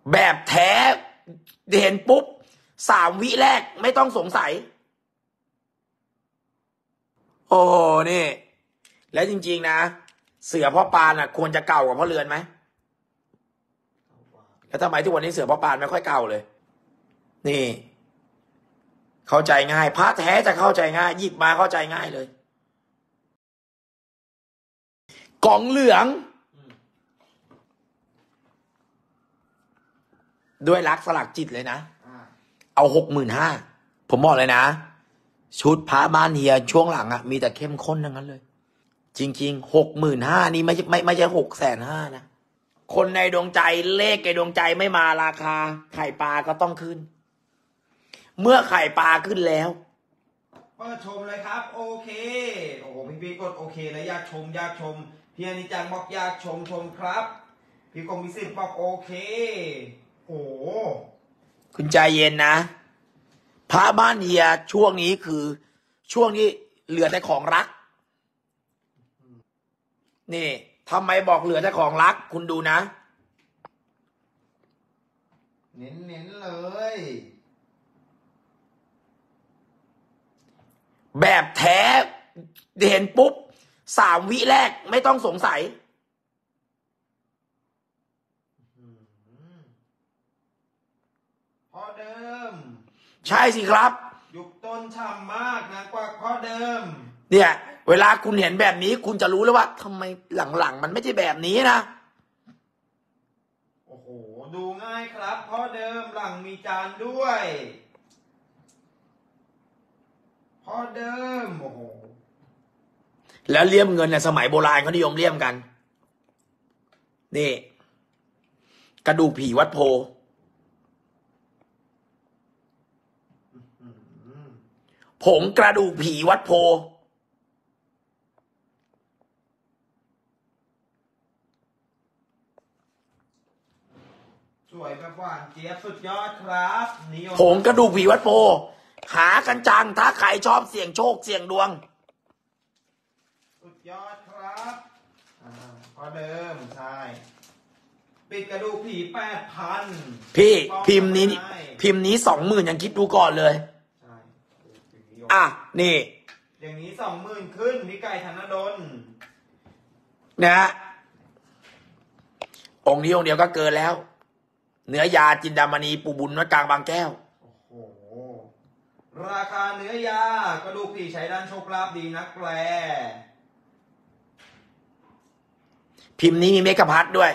แบบแท้เห็นปุ๊บ3 วิแรกไม่ต้องสงสัยโอ้นี่แล้วจริงๆนะเสือพ่อปานอ่ะควรจะเก่ากว่าพ่อเรือนไหมแล้วทำไมทุกวันนี้เสือพ่อปานไม่ค่อยเก่าเลยนี่เข้าใจง่ายพระแท้จะเข้าใจง่ายหยิบมาเข้าใจง่ายเลยกล่องเหลืองด้วยรักสลักจิตเลยนะเอา65,000ผมบอกเลยนะชุดพระบ้านเฮียช่วงหลังอ่ะมีแต่เข้มข้นทั้งนั้นเลยจริงๆ65,000นี่ไม่ใช่650,000นะคนในดวงใจเลขในดวงใจไม่มาราคาไข่ปลาก็ต้องขึ้นเมื่อไข่ปลาขึ้นแล้วเปิดชมเลยครับโอเคโอ้โหพี่กดโอเคแล้วอยากชมพี่อนิจังบอกอยากชมครับพี่กงพิสิทธิ์บอกโอเคโอ้คุณใจเย็นนะพระบ้านเฮียช่วงนี้คือช่วงนี้เหลือแต่ของรักนี่ทำไมบอกเหลือแต่ของรักคุณดูนะเน้นเลยแบบแท้เห็นปุ๊บ3 วิแรกไม่ต้องสงสัยพ่อเดิมใช่สิครับยุคต้นฉ่ำมากนะกว่าพ่อเดิมเนี่ยเวลาคุณเห็นแบบนี้คุณจะรู้แล้วว่าทำไมหลังๆมันไม่ใช่แบบนี้นะโอ้โหดูง่ายครับพ่อเดิมหลังมีจานด้วยพ่อเดิมโอ้โหแล้วเลี่ยมเงินเนี่ยสมัยโบราณเขานิยมเลี่ยมกันนี่กระดูกผีวัดโพผงกระดูกผีวัดโพสวยแบบหวานเจี๊ยบสุดยอดครับนิยมผงกระดูกผีวัดโพหากันจังถ้าใครชอบเสี่ยงโชคเสี่ยงดวงสุดยอดครับพอเดิมใช่ปิดกระดูกผี8,000 พี่พิมพ์นี้20,000ยังคิดดูก่อนเลยใช่อ่ะนี่อย่างนี้20,000ขึ้นพี่ไก่ธนดลนะฮะองค์นี้องค์เดียวก็เกินแล้วเนื้อยาจินดามณีปู่บุญวัดกลางบางแก้วโอ้โหราคาเนื้อยากระดูกผีใช้ด้านโชคลาภดีนักแปลพิมพ์นี้มีเมกะพัทด้วย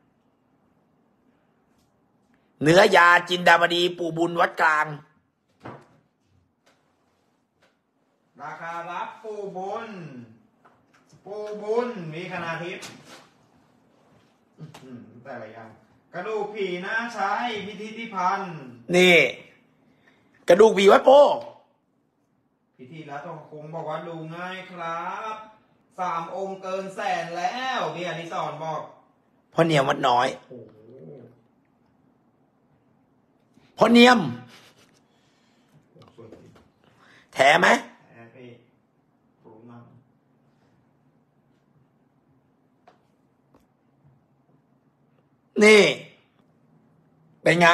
เนื้อยาจินดามณีปู่บุญวัดกลางราคารับปู่บุญมีขนาดทิพย์แต่ละอย่างกระดูกผีน่าใช้พิธีที่พันนี่กระดูกผีวัดโพพิธีแล้วต้องคงบอกว่าดูง่ายครับ3 องค์เกินแสนแล้วพี่อนิสรบอกพ่อเนียมวัดน้อยพ่อเนียมแถมไหมนี่เป็นไง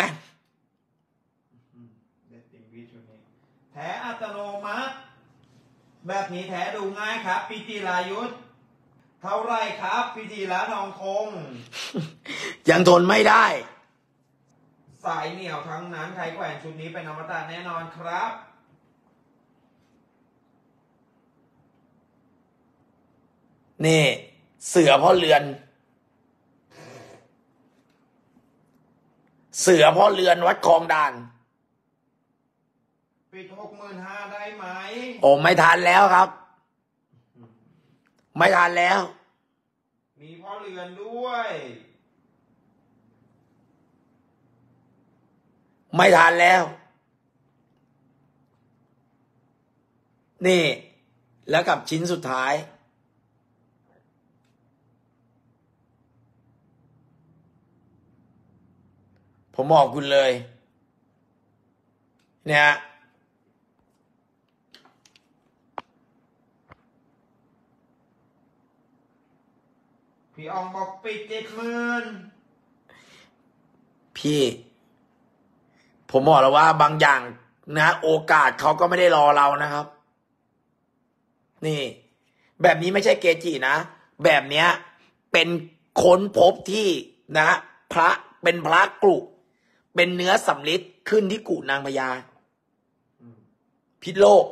แถอัตโนมัติแบบนี้แถดูง่ายครับพิธีลายุทธเท่าไรครับพิธีละทองคงยังทนไม่ได้สายเหนียวทั้งนั้นใครแขวนชุดนี้เป็นอมตะแน่นอนครับนี่เสือพ่อเรือนวัดคลองด่านปิด65,000ได้ไหมโอ้ไม่ทันแล้วครับไม่ทันแล้วมีพ่อเรือนด้วยไม่ทันแล้วนี่แล้วกับชิ้นสุดท้ายผมบอกคุณเลยเนี่ยพี่อองบอกปิด70,000 พี่ ผมบอกแล้วว่าบางอย่างนะโอกาสเขาก็ไม่ได้รอเรานะครับ นี่ แบบนี้ไม่ใช่เกจินะ แบบเนี้ยเป็นค้นพบที่นะพระเป็นพระกรุเป็นเนื้อสำริดขึ้นที่กุนางพญาพิษโลก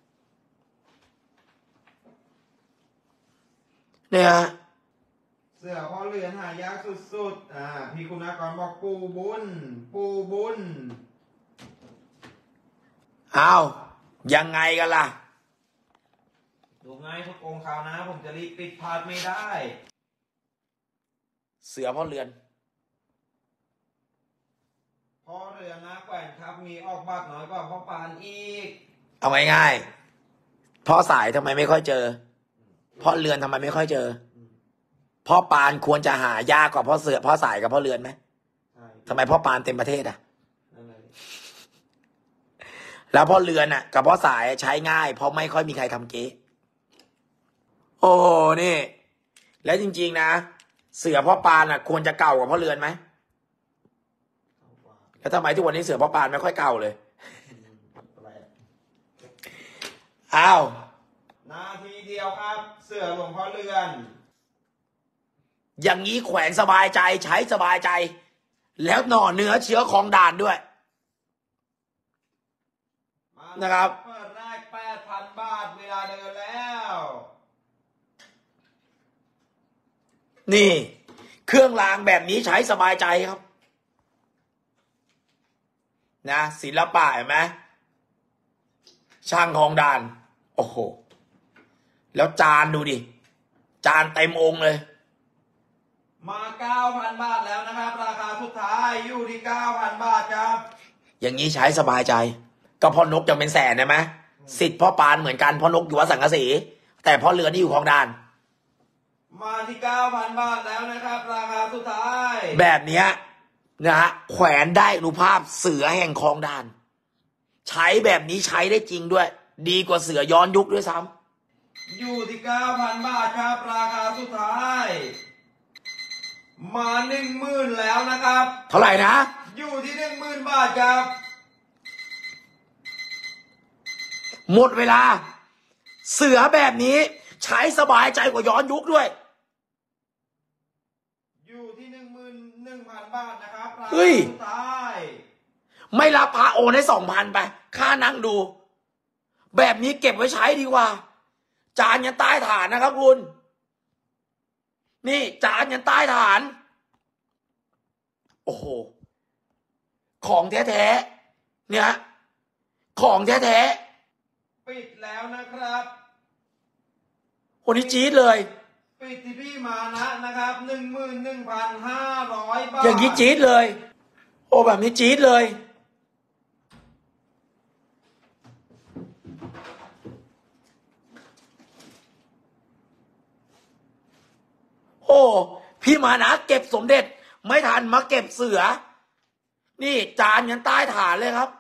เนี่ยฮะเสือพ่อเรือนหายากสุดๆพี่คุณากรบอกปูบุญปูบุญอ้าวยังไงกันล่ะดูง่ายทุกองค์เขานะ ผมจะรีบปิดพลาดไม่ได้เสือพ่อเรือนพ่อเรือนนะแกว่นครับมีออกบัตรน้อยกว่าพ่อปานอีกเอาง่ายๆพ่อสายทำไมไม่ค่อยเจอพ่อเรือนทำไมไม่ค่อยเจอพ่อปานควรจะหายากกว่าพ่อเสือพ่อสายกับพ่อเรือนไหมใช่ทำไมพ่อปานเต็มประเทศอ่ะนั่นเลยแล้วพ่อเรือนอ่ะ กับพ่อสายใช้ง่ายเพราะไม่ค่อยมีใครทำเก๊โอ้นี่ แล้วจริงๆนะเสือพ่อปานอ่ะ ควรจะเก่ากว่าพ่อเรือนไหมแล้วทำไมทุกวันนี้เสือพ่อปานไม่ค่อยเก่าเลยอ้าวนาทีเดียวครับ เสือหลวงพ่อเรือนอย่างนี้แขวนสบายใจใช้สบายใจ แล้วหน่อเนื้อเชื้อของด่านด้วย นะครับเปิดแรก 8,000 บาทเวลาเดินแล้วนี่ เครื่องรางแบบนี้ใช้สบายใจครับนะศิลปะเห็นไหมช่างของด่าน โอ้โห แล้วจานดูดิ จานเต็มองค์เลยมา 9,000 บาทแล้วนะครับ ราคาสุดท้ายอยู่ที่ 9,000 บาทครับอย่างนี้ใช้สบายใจ ก็พ่อนกยังเป็นแสนได้ไหมสิทธิ์พ่อปานเหมือนกันพ่อนกอยู่วัดสังกะสีแต่พ่อเรือนี่อยู่ของด่านมาที่ 9,000 บาทแล้วนะครับ ราคาสุดท้ายแบบเนี้ยนะฮะแขวนได้อนุภาพเสือแห่งคลองด่าน ใช้แบบนี้ใช้ได้จริงด้วย ดีกว่าเสือย้อนยุคด้วยซ้ำอยู่ที่ 9,000 บาทครับ ราคาสุดท้าย มา 10,000 แล้วนะครับเท่าไหร่นะอยู่ที่ 10,000 บาทครับหมดเวลา เสือแบบนี้ใช้สบายใจกว่าย้อนยุคด้วยอยู่ที่ 11,000 บาทนะครับราเฮ้คาย สุดท้ายไม่รับพระโอนให้2,000ไปค่านั่งดู แบบนี้เก็บไว้ใช้ดีกว่า จานยันใต้ฐานนะครับคุณ นี่จานยันใต้ฐาน โอ้โห ของแท้ๆเนี่ยของแท้ปิดแล้วนะครับๆคนนี้จี๊ดเลยปิดที่พี่มานะครับ 11,500 บาทอย่างนี้จี๊ดเลย โอ้แบบนี้จี๊ดเลย โอ้พี่มานะเก็บสมเด็จไม่ทันมาเก็บเสือ นี่จานยันใต้ฐานเลยครับ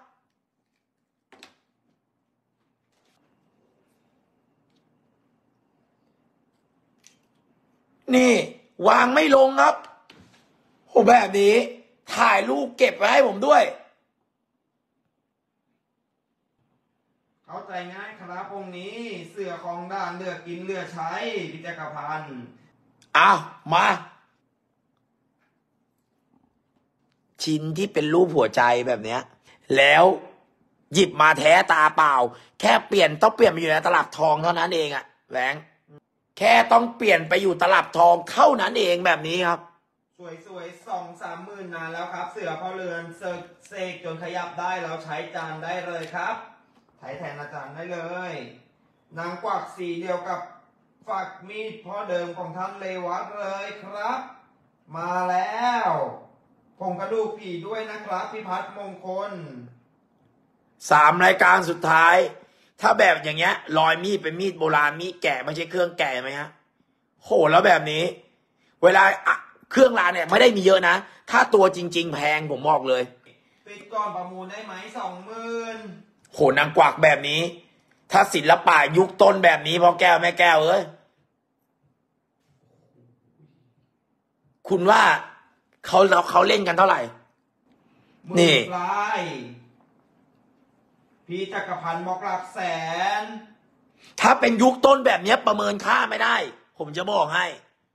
นี่วางไม่ลงครับโอ้แบบนี้ถ่ายรูปเก็บไว้ให้ผมด้วยเข้าใจง่ายครับองค์นี้เสือของด่านเลือกกินเลือกใช้พิจักรพันธ์อ้าวมา ชิ้นที่เป็นรูปหัวใจแบบเนี้ย แล้วหยิบมาแท้ตาเปล่า แค่เปลี่ยนต้องเปลี่ยนไปอยู่ในตลับทองเท่านั้นเองอะแหวงแค่ต้องเปลี่ยนไปอยู่ตลับทองเท่านั้นเองแบบนี้ครับสวยๆ2-3 หมื่นนานแล้วครับ เสือพ่อเรือนเสกจนขยับได้แล้วใช้จานได้เลยครับใช้แทนอาจารย์ได้เลย นางกวักสีเดียวกับฝักมีดพ่อเดิมของท่านเลวัตเลยครับ มาแล้วผงกระดูกผีด้วยนะครับพิพัฒน์มงคล 3 รายการสุดท้าย ถ้าแบบอย่างเงี้ยรอยมีดเป็นมีดโบราณมีดแกะไม่ใช่เครื่องแกะไหมฮะโหแล้วแบบนี้ เวลาเครื่องรางเนี่ยไม่ได้มีเยอะนะถ้าตัวจริง ๆ แพงผมบอกเลยปิดก่อนประมูลได้ไหม20,000 โหนางกวักแบบนี้ ถ้าศิลปะยุคต้นแบบนี้พ่อแก้วแม่แก้วเอ้ยคุณว่าเขาเล่นกันเท่าไหร่นี่ปลายพี่จักรพันธ์บอกหลักแสนถ้าเป็นยุคต้นแบบนี้ประเมินค่าไม่ได้ ผมจะบอกให้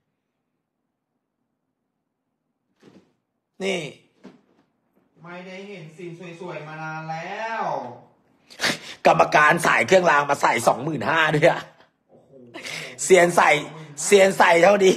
นี่ไม่ได้เห็นสิ่งสวยๆมานานแล้วกรรมการสายเครื่องรางมาใส่25,000ด้วยอะโอ้โหเซียนใส่เท่านี้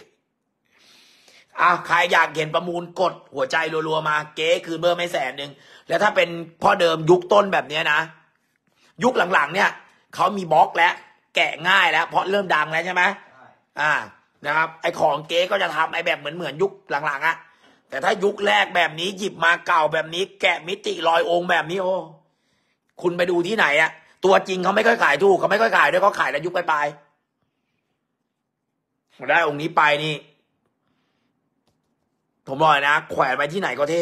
ใครอยากเห็นประมูลกดหัวใจรัวๆมาเก๊คืนเบอร์ไม่100,000แล้วถ้าเป็นพ่อเดิมยุคต้นแบบนี้นะยุคหลังๆเนี่ยเขามีบล็อกแล้วแกะง่ายแล้วเพราะเริ่มดังแล้วใช่ไหมนะครับไอของเก๊ก็จะทำไอแบบเหมือนยุคหลังๆอะแต่ถ้ายุคแรกแบบนี้หยิบมาเก่าแบบนี้แกะมิติลอยองค์แบบนี้โอ้คุณไปดูที่ไหนอะตัวจริงเขาไม่ค่อยขายถูกเขาไม่ค่อยขายด้วยเขาขายแล้วยุคปลายๆได้องค์นี้ไปนี่ผมบอกนะแขวนไปที่ไหนก็เท่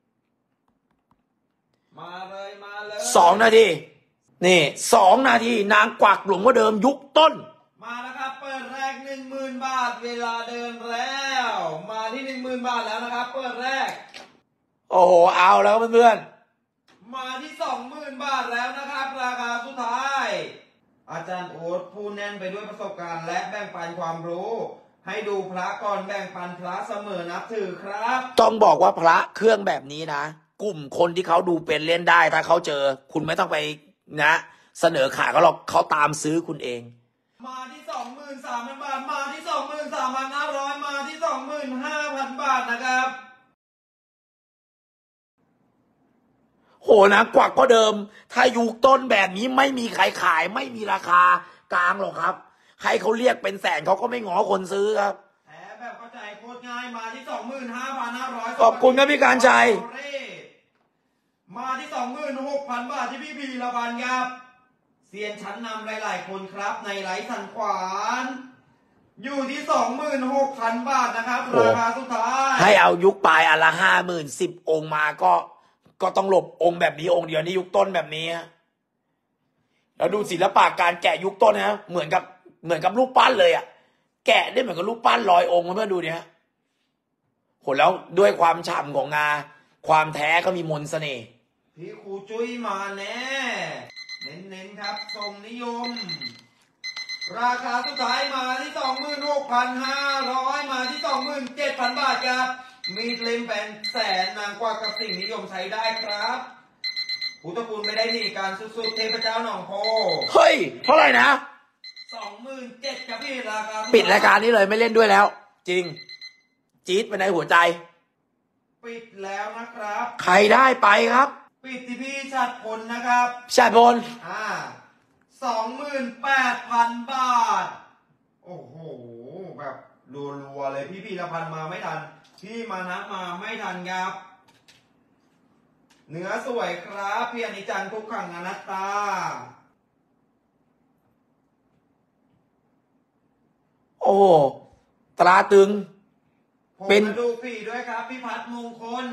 มาเลย 2 นาทีนี่2 นาทีนางกวักหลวงพ่อเดิมยุคต้นมาแล้วครับเปิดแรก 10,000 บาทเวลาเดินแล้วมาที่ 10,000 บาทแล้วนะครับเปิดแรกโอ้โหเอาแล้วเพื่อนมาที่ 20,000 บาทแล้วนะครับราคาสุดท้ายอาจารย์โอ๊ตผู้แน่นไปด้วยประสบการณ์และแบ่งปันความรู้ให้ดูพระก่อนแบ่งปันพระเสมอนับถือครับต้องบอกว่าพระเครื่องแบบนี้นะกลุ่มคนที่เขาดูเป็นเล่นได้ถ้าเขาเจอคุณไม่ต้องไปนะเสนอขายเขาหรอกเขาตามซื้อคุณเองมาที่ 23,000 บาทมาที่ 23,500 มาที่ 25,000 บาทนะครับโหนะกวักก็เดิมถ้ายุคต้นแบบนี้ไม่มีใครขายไม่มีราคากลางหรอกครับให้เขาเรียกเป็นแสนเขาก็ไม่ง้อคนซื้อครับแถมแบบเข้าใจโคตรง่ายมาที่ 25,500 ขอบคุณครับพี่การชัยมาที่ 26,000 บาทที่พี่พีละพันครับเซียนชั้นนำหลายๆคนครับในไลฟ์สันขวานอยู่ที่ 26,000 บาทนะครับราคาสุดท้ายให้เอายุคปลายอันละ50,000 10 องค์มาก็ต้องหลบองค์แบบนี้องค์เดียวนี่ยุคต้นแบบนี้แล้วดูศิลปะการแกะยุคต้นนะเหมือนกับรูปปั้นเลยอ่ะแกะได้เหมือนกับรูปปั้น100 องค์เพื่อนดูเนี่ยโหแล้วด้วยความฉ่ำของงาความแท้ก็มีมนต์เสน่ห์พี่ครูจุ้ยมาแน่เน้นๆครับทรงนิยมราคาสุดท้ายมาที่ 26,500 มาที่ 27,000 บาทครับมีเล่มแผ่นแสนนางกวักกับสิ่งนิยมใช้ได้ครับพุทธคุณไม่ได้หนีการสุดๆเทพเจ้าหนองโพเฮ้ยเท่าไหร่นะ 27,000ครับพี่ราคาปิดรายการนี้เลยไม่เล่นด้วยแล้วจริงจี๊ดไปในหัวใจปิดแล้วนะครับใครได้ไปครับปิดที่พี่ชัดพลนะครับชัดพล 28,000 บาทโอ้โหแบบรัวๆเลยพี่ละพันมาไม่ทันพี่มานะมาไม่ทันครับเนื้อสวยครับพี่อนิจจันทุกขังอนัตตาโอ้ตราตึงเป็นดูผีด้วยครับพี่พัฒน์มงคล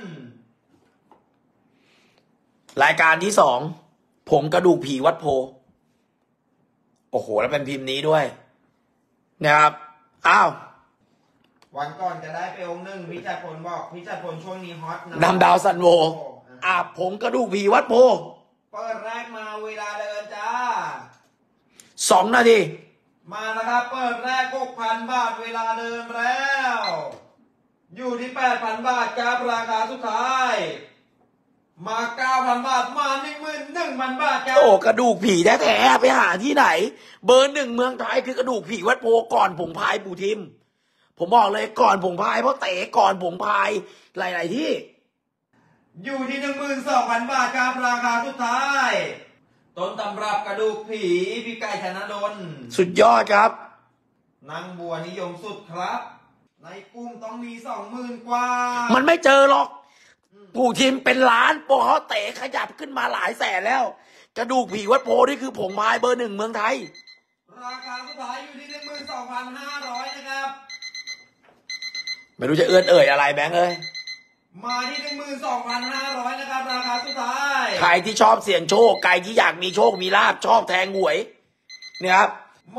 รายการที่2ผงกระดูกผีวัดโพโอ้โหแล้วเป็นพิมพ์นี้ด้วยนะครับอ้าววันก่อนจะได้ไปองค์หนึ่งพี่จัดพลบอกพี่จัดพลช่วงนี้ฮอตนำดาวซันโวผงกระดูกผีวัดโพเปิดแรกมาเวลาเดินจ้า 2 นาทีมาแล้วครับเปิดแรก 6,000 บาทเวลาเดินแล้วอยู่ที่ 8,000 บาทครับราคาสุดท้ายมา 9,000 บาทมา 11,000 บาทครับโอ้กระดูกผีแท้ๆไปหาที่ไหนเบอร์ 1เมืองไทยคือกระดูกผีวัดโพก่อนผงพายปู่ทิมผมบอกเลยก่อนผงพายเพราะเต๋ก่อนผงพายหลายๆที่อยู่ที่ 12,000 บาทครับราคาสุดท้ายต้นตำรับกระดูกผีพี่ไก่ธนดลสุดยอดครับนางบัวนิยมสุดครับในกุ้งต้องมี 20,000 กว่ามันไม่เจอหรอกปู่ทิมเป็นล้านพอเขาเตะขยับขึ้นมาหลายแสนแล้วกระดูกผีวัดโพนี่คือผงพายเบอร์ 1เมืองไทยราคาสุดท้ายอยู่ที่ 12,500 นะครับไม่รู้จะเอื้อนเอ่ยอะไรแบงค์เอ้ยมาที่ 12,500 นะครับราคาสุดท้ายใครที่ชอบเสี่ยงโชคใครที่อยากมีโชคมีลาภชอบแทงหวยเนี่ยครับมา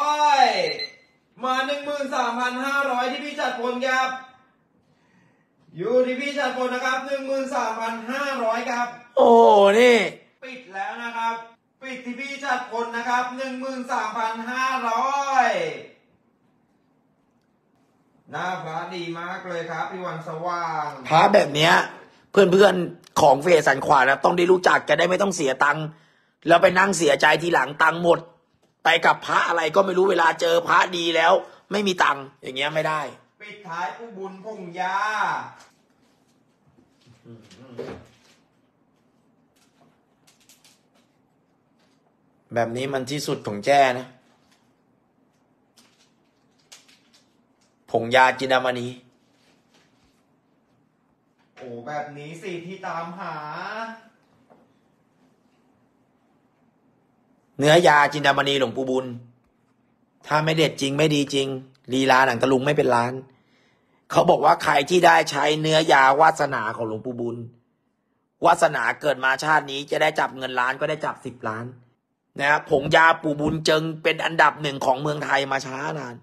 12,600 มา 13,500 ที่พี่จัดพลครับอยู่ที่พี่ชัดพลนะครับ 13,500 ครับโอ้นี่ปิดแล้วนะครับ ปิดที่พี่ชัดพลนะครับ 13,500 หน้าพระดีมากเลยครับพี่วันสว่างพระแบบเนี้ย เพื่อนๆของเฟซสันขวานะต้องได้รู้จักจะได้ไม่ต้องเสียตังค์แล้วไปนั่งเสียใจทีหลังตังค์หมด ไปกับพระอะไรก็ไม่รู้เวลาเจอพระดีแล้ว ไม่มีตังค์อย่างเงี้ยไม่ได้ปิดท้ายผู้บุญพงยาแบบนี้มันที่สุดของแจ้นะผงยาจินดามณีโอ้แบบนี้สิที่ตามหาเนื้อยาจินดามณีหลวงปู่บุญถ้าไม่เด็ดจริงไม่ดีจริงลีลาหนังตะลุงไม่เป็นล้านเขาบอกว่าใครที่ได้ใช้เนื้อยาวาสนาของหลวงปู่บุญวาสนาเกิดมาชาตินี้จะได้จับเงินล้านก็ได้จับ10 ล้านนะครับผงยาปู่บุญจึงเป็นอันดับ1ของเมืองไทยมาช้านาน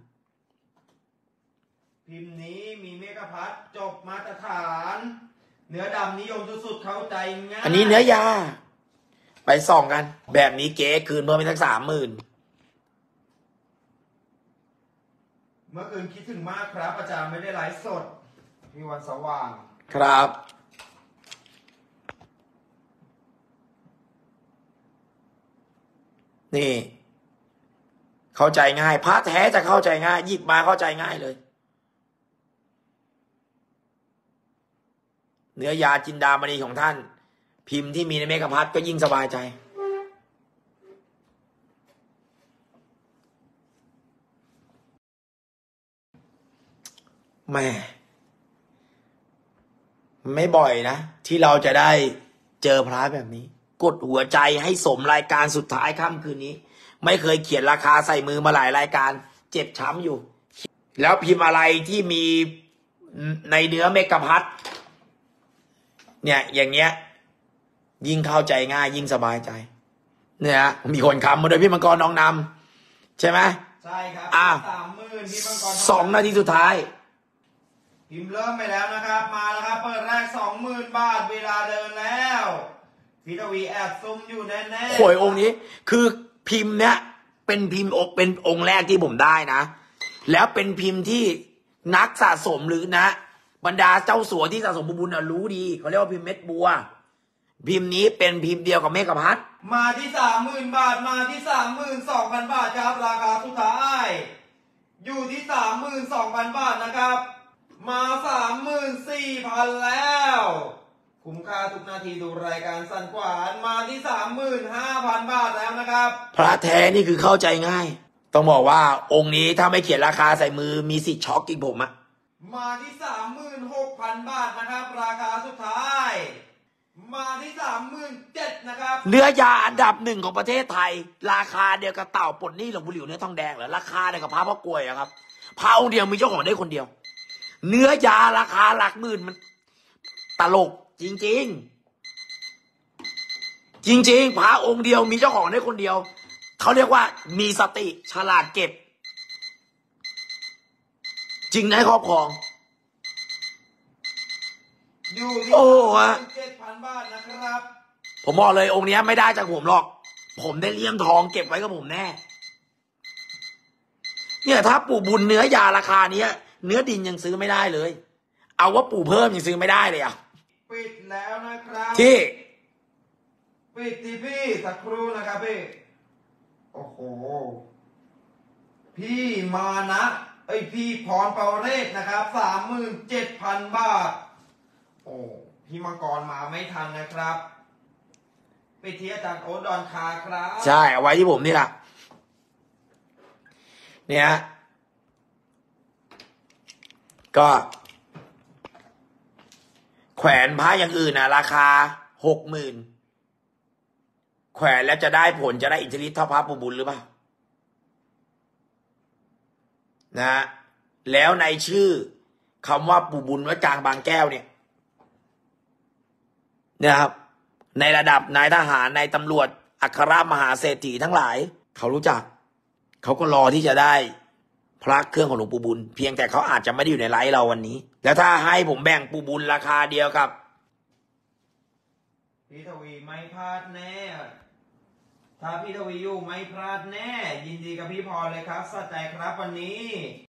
พิมพ์นี้มีเมกะพัทจบมาตรฐาน เนื้อดำนิยมสุดๆเข้าใจง่ายอันนี้เนื้อยาไปส่องกันแบบนี้เก๋คืนเพิ่มไปสัก30,000 เมื่อคืนคิดถึงมากครับอาจารย์ไม่ได้ไลฟ์สดพี่วันสว่างครับนี่เข้าใจง่ายพระแท้จะเข้าใจง่ายหยิบมาเข้าใจง่ายเลยเนื้อยาจินดามณีของท่านพิมพ์ที่มีในเมกะพัทก็ยิ่งสบายใจแม่ไม่บ่อยนะที่เราจะได้เจอพระแบบนี้กดหัวใจให้สมรายการสุดท้ายค่ำคืนนี้ไม่เคยเขียนราคาใส่มือมาหลายรายการเจ็บช้ำอยู่ แล้วพิมพ์อะไรที่มีในเนื้อเมกะพัทเนี่ยอย่างเงี้ยยิ่งเข้าใจง่ายยิ่งสบายใจเนี่ยมีคนคำมาโดยพี่มังกรน้องนำใช่ไหมใช่ครับ 30,000พี่มังกร 2 นาทีสุดท้ายพิมพ์เริ่มไปแล้วนะครับมาแล้วครับเปิดแรก 20,000 บาทเวลาเดินแล้วพี่ทวีแอบซุ่มอยู่แน่ๆโอยองค์นี้คือพิมพ์เนี้ยเป็นพิมพ์เป็นองค์แรกที่ผมได้นะแล้วเป็นพิมพ์ที่นักสะสมหรือนะบรรดาเจ้าสัวที่สะสมบุญรู้ดีเขาเรียกว่าพิมพ์เม็ดบัวพิมพ์นี้เป็นพิมพ์เดียวกับเมกะพัทมาที่ 30,000 บาทมาที่ 32,000 บาทครับราคาสุดท้ายอยู่ที่ 32,000 บาทนะครับมา 34,000 แล้วคุ้มค่าทุกนาทีดูรายการสันขวานมาที่ 35,000 บาทแล้วนะครับพระแท้นี่คือเข้าใจง่ายต้องบอกว่าองค์นี้ถ้าไม่เขียนราคาใส่มือมีสิทธิ์ช็อกกินผมอะมาที่ 36,000 บาทนะครับราคาสุดท้ายมาที่ 37,000 นะครับเนื้อยาอันดับ1ของประเทศไทยราคาเดียวกับเต่าปลดหนี้หลวงปู่หลิวเนื้อทองแดงเหรอราคาเดียวกับพระพ่อกลวยอะครับพระองค์เดียวมีเจ้าของได้คนเดียว เนื้อยาราคาหลักหมื่นมันตลกจริงๆจริงๆพระองค์เดียวมีเจ้าของได้คนเดียวเขาเรียกว่ามีสติฉลาดเก็บจริงในครอบครองอยู่ที่โอ้ฮะ 7,000 บาทนะครับผมบอกเลยองค์นี้ไม่ได้จากผมหรอกผมได้เลี่ยมทองเก็บไว้กับผมแน่เนี่ยถ้าปู่บุญเนื้อยาราคาเนี้ยเนื้อดินยังซื้อไม่ได้เลยเอาว่าปู่เพิ่มยังซื้อไม่ได้เลยอ่ะปิดแล้วนะครับที่ปิดที่พี่สักครู่นะครับพี่โอ้โหพี่มานะพี่พรเปาเรศนะครับ 37,000 บาทโอ้พี่มังกรมาไม่ทันนะครับปิดที่อาจารย์โอ๊ตดอนคาครับใช่เอาไว้ที่ผมนี่แหละเนี่ยก็แขวนพระอย่างอื่นนะราคา60,000แขวนแล้วจะได้ผลจะได้อิทธิฤทธิ์เท่าพระปู่บุญหรือเปล่านะแล้วในชื่อคำว่าปู่บุญวัดกลางบางแก้วเนี่ยนะครับในระดับนายทหารนายตำรวจอัครมหาเศรษฐีทั้งหลายเขารู้จักเขาก็รอที่จะได้พพระเครื่องของหลวงปู่บุญเพียงแต่เขาอาจจะไม่ได้อยู่ในไลฟ์เราวันนี้ แล้วถ้าให้ผมแบ่งปู่บุญราคาเดียวกับพี่ทวีไม่พลาดแน่ ถ้าพี่ทวีอยู่ไม่พลาดแน่ ยินดีกับพี่พรเลยครับสะใจครับวันนี้